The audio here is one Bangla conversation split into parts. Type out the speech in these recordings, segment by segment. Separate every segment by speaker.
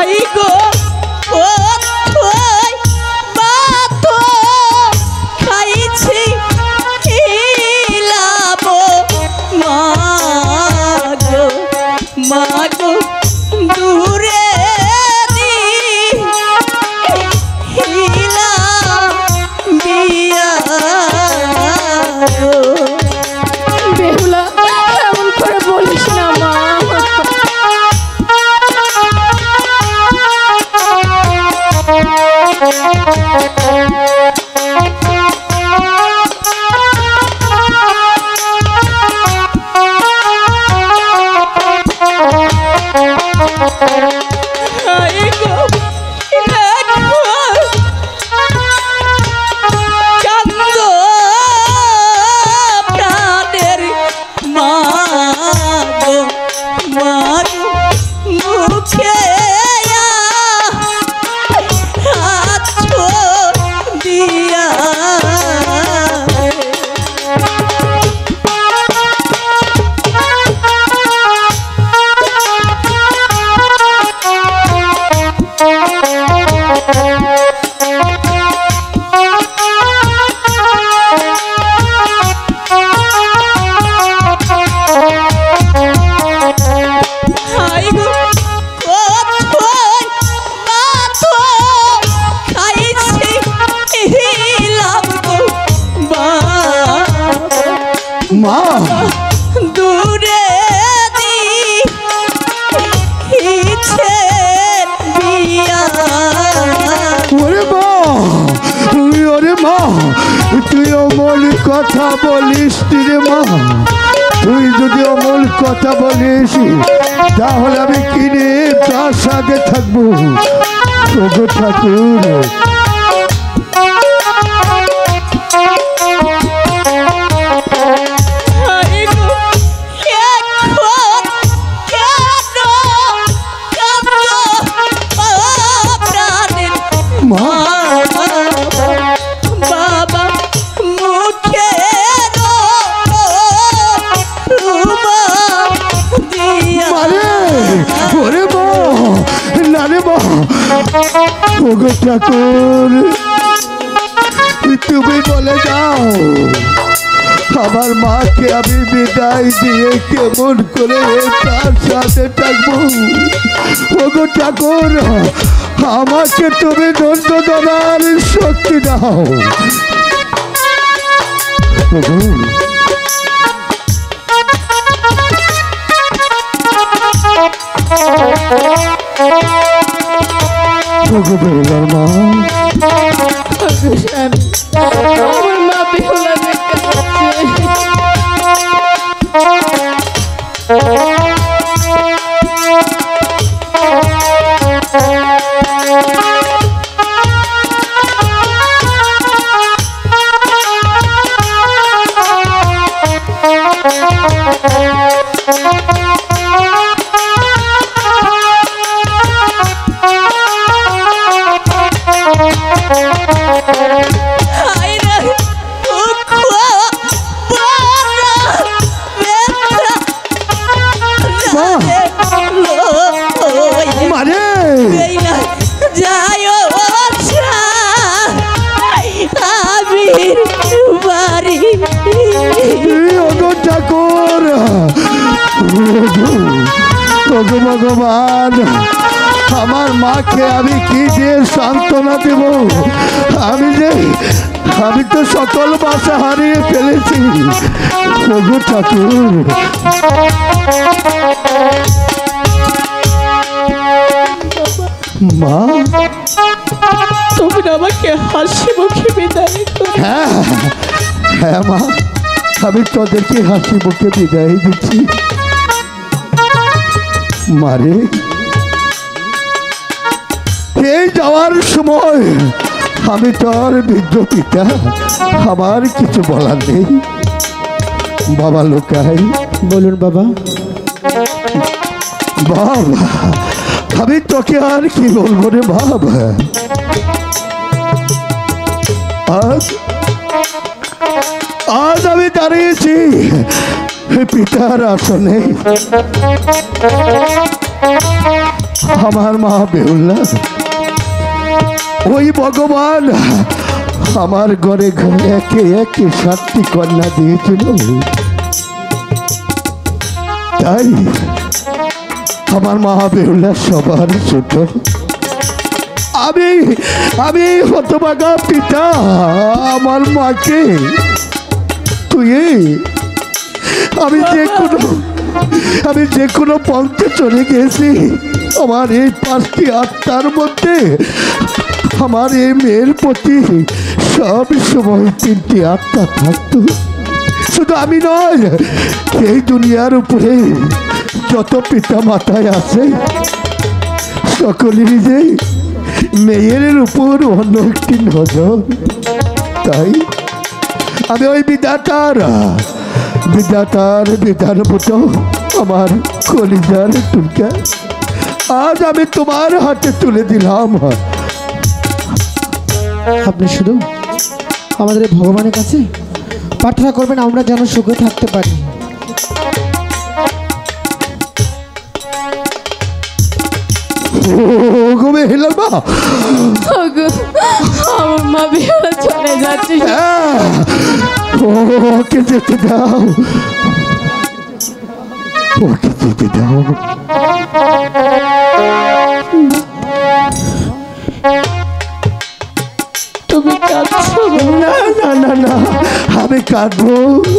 Speaker 1: তুই অমল কথা বলিস রে মা, তুই যদি অমল কথা বলিস তাহলে আমি কিনে তার সাথে থাকবো। ওগো ঠাকুর, ওগো ঠাকুর, তুমি বলে দাও আমার মাকে আমি বিদায় দিয়ে কেমন করে তার সাথে থাকবো। ওগো ঠাকুর, আমাকে তুমি দণ্ড দেওয়ার শক্তি দাও। বেহুলার মা,
Speaker 2: আমার মা বেহুলা
Speaker 1: ভগবান, আমার মাকে আমি কি দিয়ে সান্ত্বনা দেব? আমি তো সকল বাসা হারিয়ে ফেলেছি। ওগো ঠাকুর, মা
Speaker 2: তুমি আমাকে হাসি মুখে বিদায় করো।
Speaker 1: হ্যাঁ হ্যাঁ মা, আমি তোদেরকে হাসি মুখে বিদায় দিচ্ছি। মারে, এই যাওয়ার সময় আমি তোর বৃদ্ধ পিতা, আমার কিছু বলার নেই। বাবা লোকাই,
Speaker 3: বলুন বাবা।
Speaker 1: বাবা, আমি তোকে আর কি বলবো রে বাবা। আজ আমি দাঁড়িয়েছি পিতার আসনে। আমার মা বেহুলা, ওই ভগবান আমার ঘরে ঘরে একে একে 7টি কন্যা দিয়েছিল। তাই আমার মা বেহুলা সবার ছোট। আমি হতভাগা পিতা আমার মাকে তুই আমি যে কোনো পথে চলে গেছি। আমার এই 5টি আত্মার মধ্যে আমার এই মেয়ের প্রতি সব সময় 3টি আত্মা থাকতো। শুধু আমি নয়, এই দুনিয়ার উপরে যত পিতা মাতায় আছে সকলেরই যে মেয়ের উপর অন্য একটি নজর। তাই আমি ওই বিধাতার বিধান মতো আমার কলিজার টুনকা আজ আমি তোমার হাতে তুলে দিলাম।
Speaker 3: আপনি শুধু আমাদের ভগবানের কাছে প্রার্থনা করবেন আমরা যেন সুখে থাকতে পারি।
Speaker 1: গো বেহুলা মা,
Speaker 2: ওগো, আমার মা বেহুলা চলে যাচ্ছে।
Speaker 1: ওকে যেতে দাও, ওকে যেতে দাও।
Speaker 2: তুমি কাঁদছো?
Speaker 1: না না না না, আমি কাঁদবো।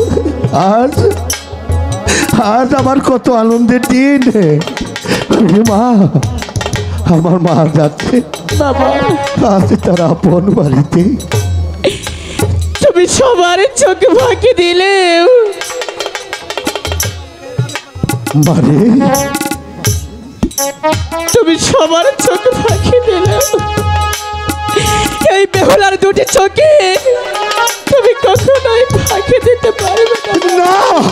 Speaker 1: আজ আমার কত আনন্দের দিন। মা, আমার মা যাচ্ছে
Speaker 2: বাবা,
Speaker 1: আজ তার আপন বাড়িতে।
Speaker 2: তুমি সবার চোখ ফাঁকি দিলে।
Speaker 1: মানে
Speaker 2: তুমি সবার চোখ ফাঁকি দিলে। এই বেহুলার 2টি চোখে তুমি কখনোই ফাঁকি দিতে পারবে না।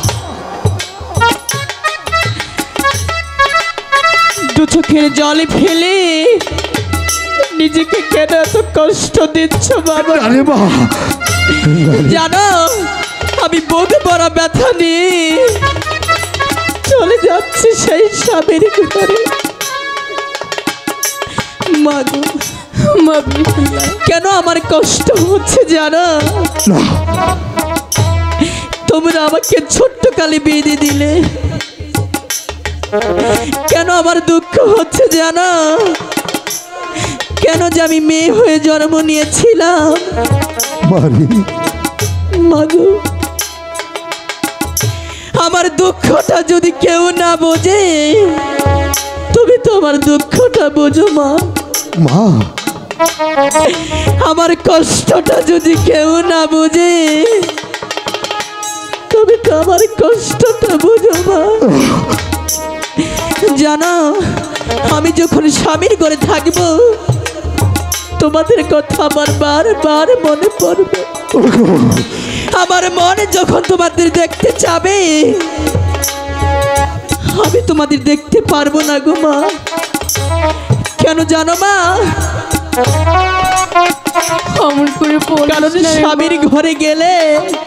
Speaker 2: দু চোখের জল ফেলে নিজেকে কেন এত কষ্ট দিচ্ছ বাবা?
Speaker 1: আরে মা,
Speaker 2: জানো আমি বোধ বড় ব্যথা নিয়ে চলে যাচ্ছি সেই স্বামীর ঘরে। মাগো, মা বেহুলা, কেন আমার কষ্ট হচ্ছে জানো?
Speaker 1: না,
Speaker 2: তোমরা আমাকে ছোট্ট কালে বেঁধে দিলে। কেন আমার দুঃখ হচ্ছে জানো? কেন যে আমি মেয়ে হয়ে জন্ম নিয়েছিলাম। মাগো, আমার দুঃখটা যদি কেউ না বোঝে, তুমি তো আমার দুঃখটা বোঝো মা।
Speaker 1: মা,
Speaker 2: আমার কষ্টটা যদি কেউ না বোঝে, তুমি তো আমার কষ্টটা বোঝো মা। জানো আমি যখন স্বামীর ঘরে থাকবো তোমাদের কথা আমার বারবার মনে পড়বে। আমার মনে যখন তোমাদের দেখতে যাবে আমি তোমাদের দেখতে পারবো না গো মা। কেন জানো মা? কারণ স্বামীর ঘরে গেলে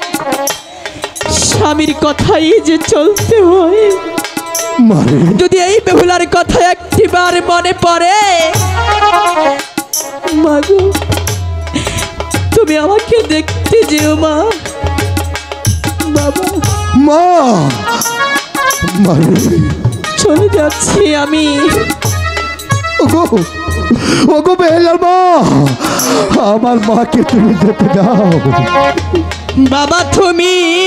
Speaker 2: স্বামীর কথাই যে চলতে হয়। যদি এই বেহুলার কথা একটিবার মনে পড়ে, মাগো তুমি আমাকে দেখতে যেও মা। বাবা,
Speaker 1: মা,
Speaker 2: চলে যাচ্ছি আমি।
Speaker 1: ওগো বেহুলার মা, আমার মাকে তুমি যেতে দাও।
Speaker 2: বাবা তুমি